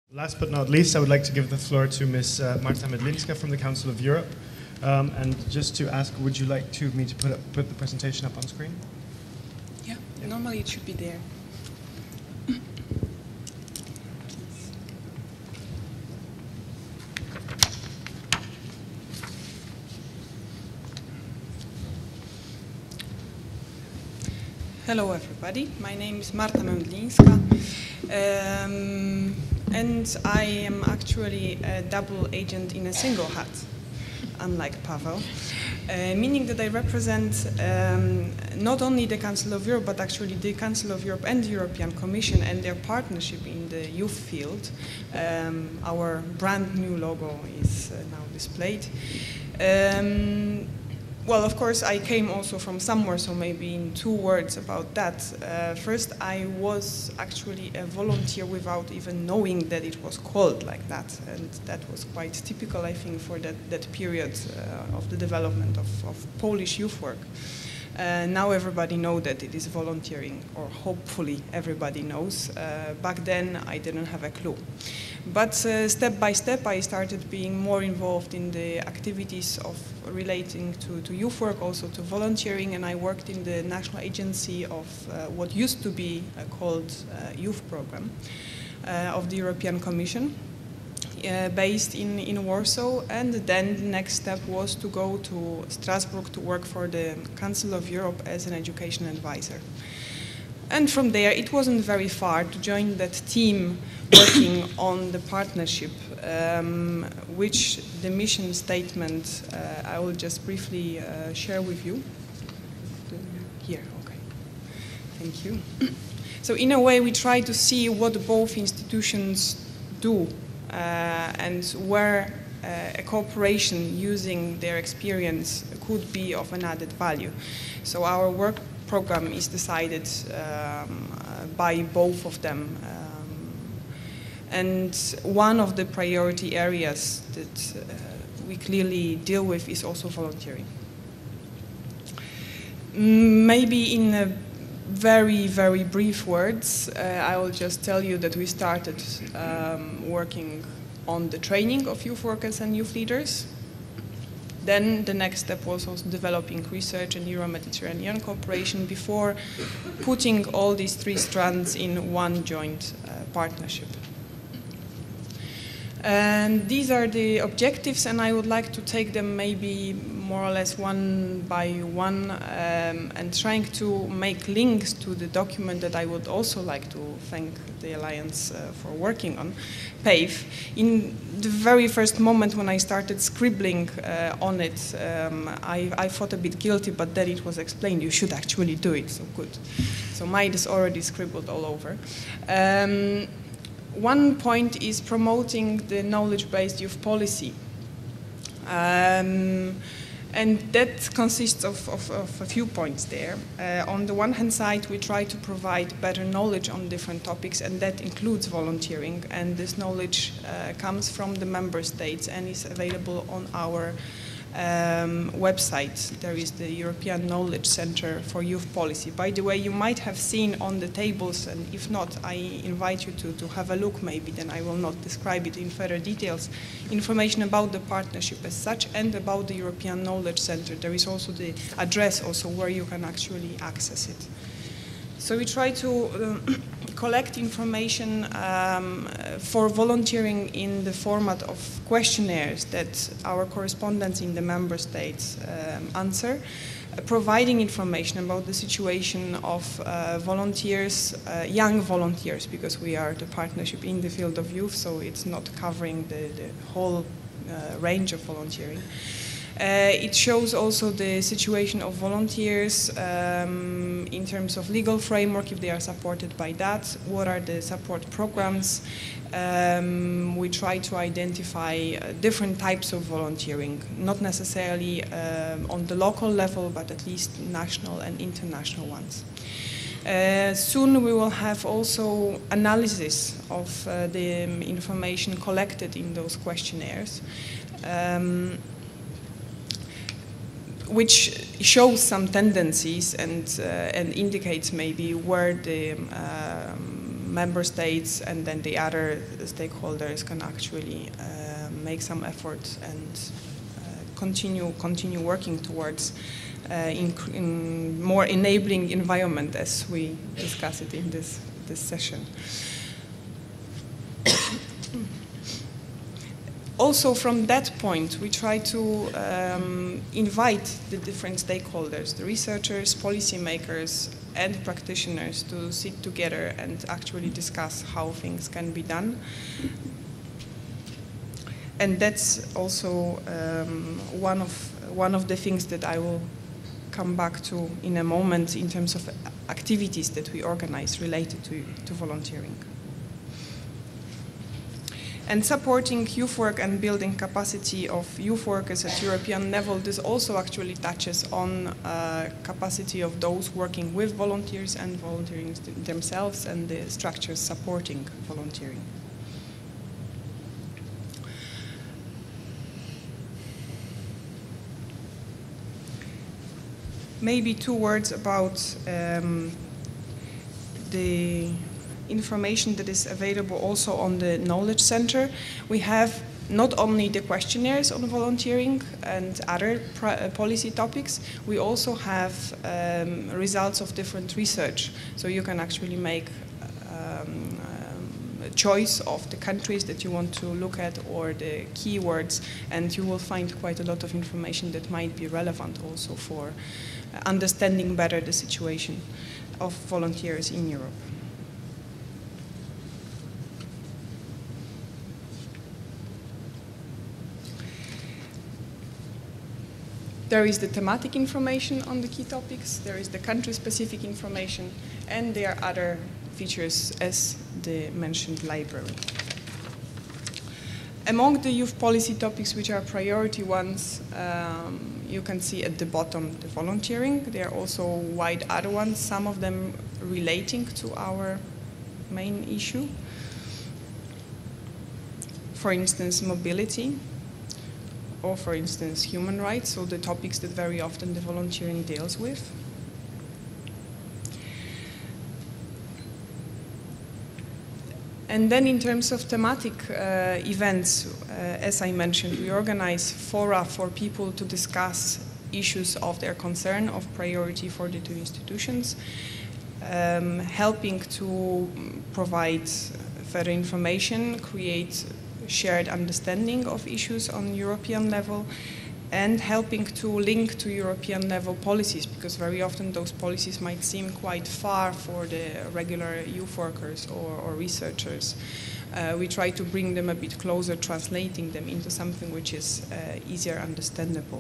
Last but not least, I would like to give the floor to Ms. Marta Medlinska from the Council of Europe. And just to ask, would you like me to put the presentation up on screen? Yeah, normally it should be there. Hello everybody, my name is Marta Medlinska. And I am actually a double agent in a single hat, unlike Pavel, meaning that I represent not only the Council of Europe, but actually the Council of Europe and the European Commission and their partnership in the youth field. Our brand new logo is now displayed. Well, of course, I came also from somewhere, so maybe in 2 words about that. First, I was actually a volunteer without even knowing that it was called like that, and that was quite typical, I think, for that period of the development of Polish youth work. Now everybody knows that it is volunteering, or hopefully everybody knows. Back then, I didn't have a clue. But step by step, I started being more involved in the activities of relating to youth work, also to volunteering, and I worked in the national agency of what used to be called Youth Program of the European Commission, based in Warsaw, and then the next step was to go to Strasbourg to work for the Council of Europe as an education advisor. And from there, it wasn't very far to join that team working on the partnership, which the mission statement I will just briefly share with you. Here, okay. Thank you. So in a way, we try to see what both institutions do and where a cooperation using their experience could be of an added value. So our work program is decided by both of them. And one of the priority areas that we clearly deal with is also volunteering. Maybe in a very, very brief words, I will just tell you that we started working on the training of youth workers and youth leaders. Then the next step was also developing research and Euro-Mediterranean cooperation before putting all these 3 strands in one joint partnership. And these are the objectives, and I would like to take them maybe more or less one by one, and trying to make links to the document that I would also like to thank the Alliance for working on, PAVE. In the very first moment when I started scribbling on it, I thought a bit guilty, but then it was explained, you should actually do it, so good. So mine is already scribbled all over. One point is promoting the knowledge-based youth policy. And that consists of a few points there. On the one hand side, we try to provide better knowledge on different topics, and that includes volunteering. And this knowledge comes from the member states and is available on our website. There is the European Knowledge Center for Youth Policy. By the way, you might have seen on the tables, and if not, I invite you to have a look maybe, then I will not describe it in further details, information about the partnership as such and about the European Knowledge Center. There is also the address also where you can actually access it. So we try to collect information for volunteering in the format of questionnaires that our correspondents in the member states answer, providing information about the situation of volunteers, young volunteers, because we are the partnership in the field of youth, so it's not covering the whole range of volunteering. It shows also the situation of volunteers in terms of legal framework, if they are supported by that, what are the support programs. We try to identify different types of volunteering, not necessarily on the local level, but at least national and international ones. Soon we will have also analysis of the information collected in those questionnaires. Which shows some tendencies and indicates maybe where the member states and then the other stakeholders can actually make some effort and continue working towards in more enabling environment, as we discuss it in this session. Also, from that point, we try to invite the different stakeholders, the researchers, policymakers, and practitioners to sit together and actually discuss how things can be done. And that's also one of the things that I will come back to in a moment in terms of activities that we organize related to volunteering. And supporting youth work and building capacity of youth workers at European level, this also actually touches on capacity of those working with volunteers and volunteering themselves and the structures supporting volunteering. Maybe 2 words about the information that is available also on the Knowledge Center. We have not only the questionnaires on volunteering and other policy topics, we also have results of different research. So you can actually make a choice of the countries that you want to look at or the keywords, and you will find quite a lot of information that might be relevant also for understanding better the situation of volunteers in Europe. There is the thematic information on the key topics, there is the country-specific information, and there are other features as the mentioned library. Among the youth policy topics which are priority ones, you can see at the bottom the volunteering. There are also wide other ones, some of them relating to our main issue. For instance, mobility, or for instance, human rights, so the topics that very often the volunteering deals with. And then in terms of thematic events, as I mentioned, we organize fora for people to discuss issues of their concern, of priority for the 2 institutions, helping to provide further information, create shared understanding of issues on European level, and helping to link to European level policies, because very often those policies might seem quite far for the regular youth workers or researchers. We try to bring them a bit closer, translating them into something which is easier understandable.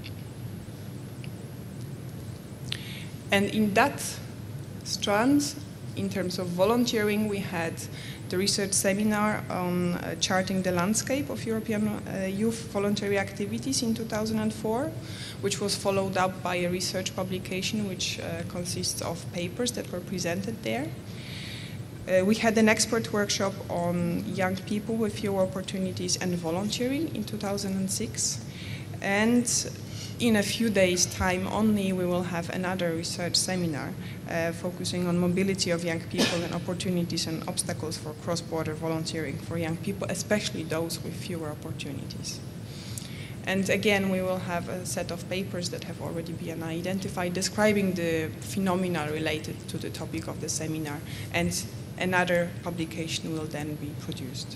And in that strand, in terms of volunteering, we had the research seminar on charting the landscape of European youth voluntary activities in 2004, which was followed up by a research publication which consists of papers that were presented there. We had an expert workshop on young people with fewer opportunities and volunteering in 2006. And in a few days' time only, we will have another research seminar focusing on mobility of young people and opportunities and obstacles for cross-border volunteering for young people, especially those with fewer opportunities. And again, we will have a set of papers that have already been identified describing the phenomena related to the topic of the seminar, and another publication will then be produced.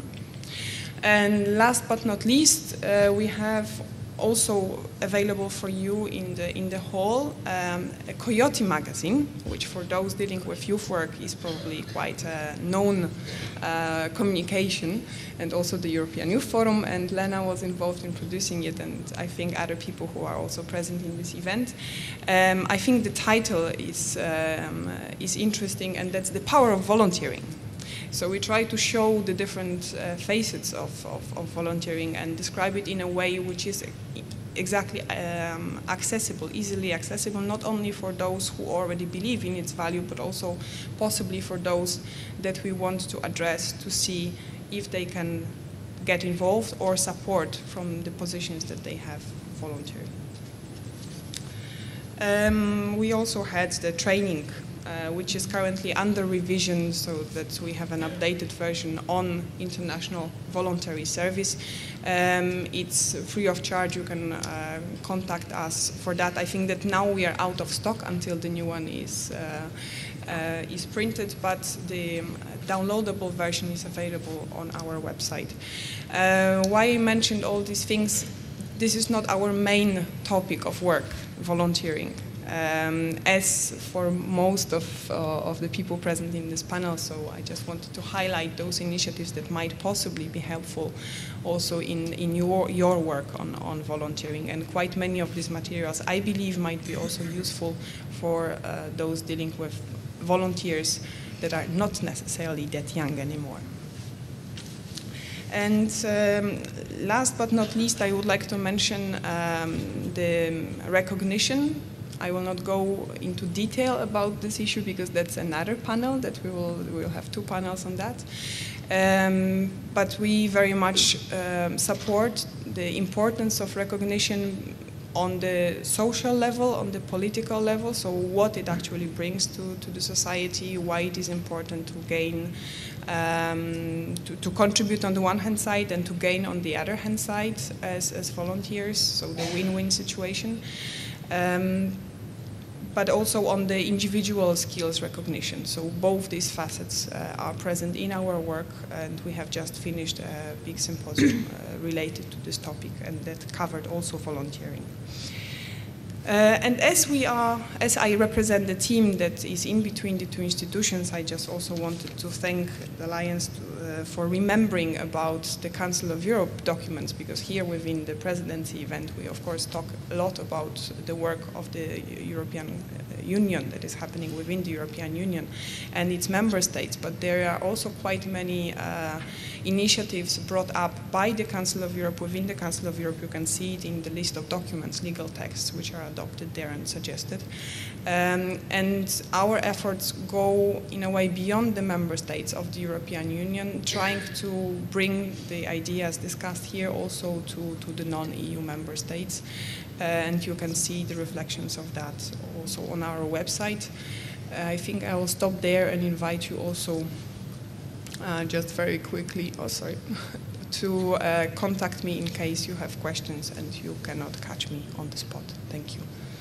And last but not least, we have also available for you in the hall a Coyote magazine, which for those dealing with youth work is probably quite a known communication, and also the European Youth Forum, and Lena was involved in producing it, and I think other people who are also present in this event. I think the title is interesting, and that's The Power of Volunteering. So we try to show the different facets of volunteering and describe it in a way which is exactly accessible, easily accessible, not only for those who already believe in its value, but also possibly for those that we want to address to see if they can get involved or support from the positions that they have volunteered. We also had the training which is currently under revision so that we have an updated version on international voluntary service. It's free of charge. You can contact us for that. I think that now we are out of stock until the new one is printed, but the downloadable version is available on our website. Why I mentioned all these things, this is not our main topic of work, volunteering. As for most of the people present in this panel, so I just wanted to highlight those initiatives that might possibly be helpful also in your work on volunteering. And quite many of these materials, I believe, might be also useful for those dealing with volunteers that are not necessarily that young anymore. And last but not least, I would like to mention the recognition. I will not go into detail about this issue because that's another panel that we'll have 2 panels on that. But we very much support the importance of recognition on the social level, on the political level, so what it actually brings to the society, why it is important to gain, to contribute on the one hand side and to gain on the other hand side as volunteers, so the win-win situation. But also on the individual skills recognition. So both these facets are present in our work, and we have just finished a big symposium related to this topic, and that covered also volunteering. And as I represent the team that is in between the 2 institutions, I just also wanted to thank the Alliance for remembering about the Council of Europe documents, because here within the presidency event we of course talk a lot about the work of the European Union that is happening within the European Union and its member states, but there are also quite many initiatives brought up by the Council of Europe. Within the Council of Europe, you can see it in the list of documents, legal texts, which are adopted there and suggested. And our efforts go in a way beyond the member states of the European Union, trying to bring the ideas discussed here also to the non-EU member states. And you can see the reflections of that also on our website. I think I will stop there and invite you also just very quickly, to contact me in case you have questions and you cannot catch me on the spot. Thank you.